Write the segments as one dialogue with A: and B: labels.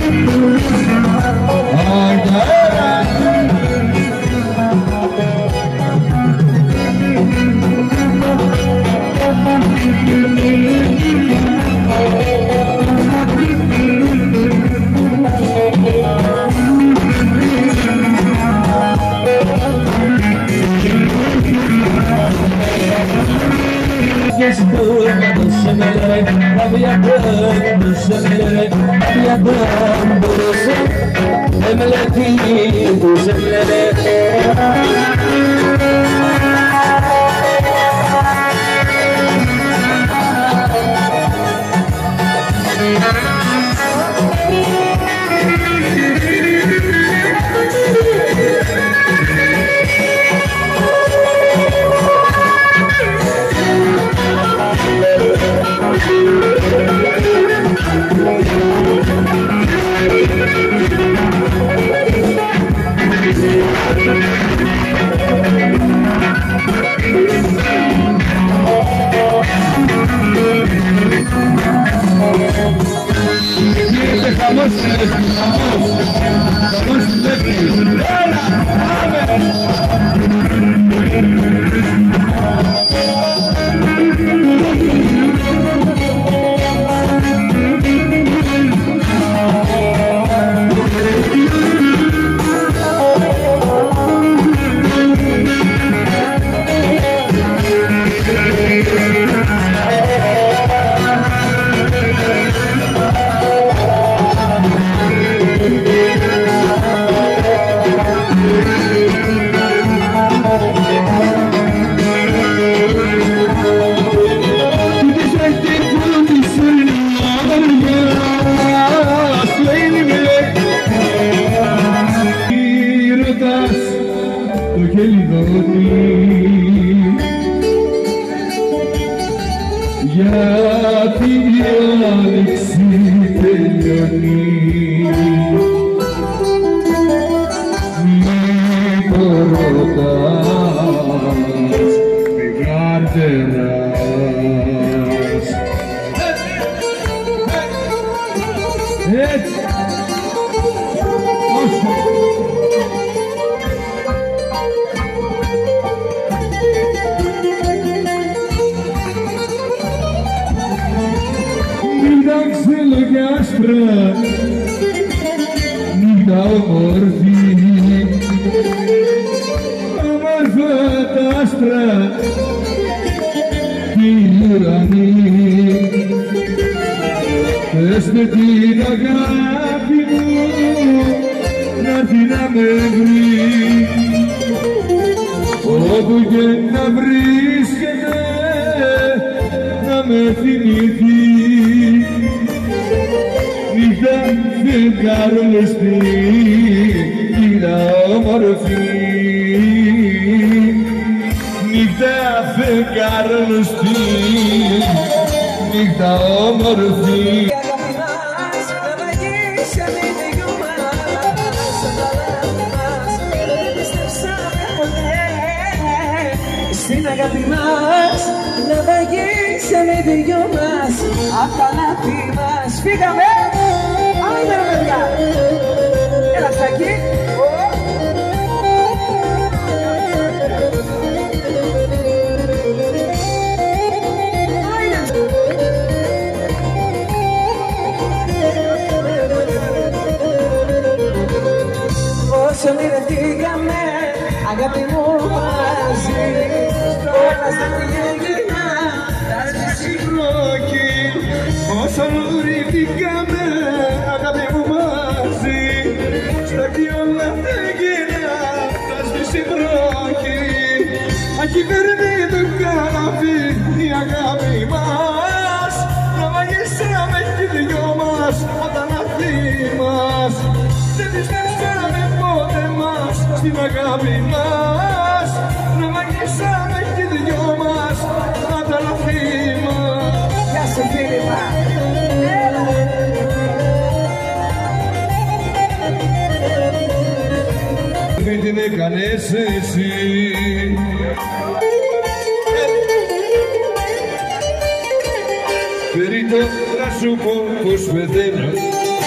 A: Περίτω να σου πω πως πεθαίνω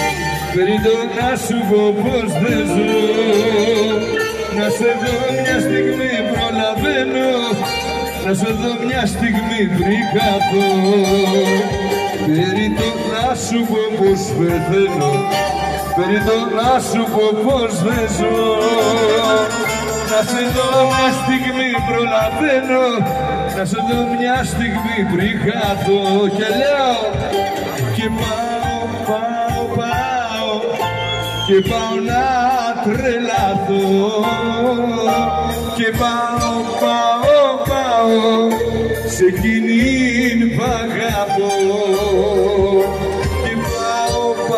A: Περίτω να σου πω πως δεν ζω, να σε δω μια στιγμή προλαβαίνω, να σε δω μια στιγμή πριν χαθώ. Περίτω να σου πω πως πεθαίνω, περίτω να σου πω πως δεν ζω, να σε δω μια στιγμή προλαβαίνω, να σε δω μια στιγμή πριν χαθώ. Και λέω και και πάω να τρελαθώ, και πάω σε εκείνη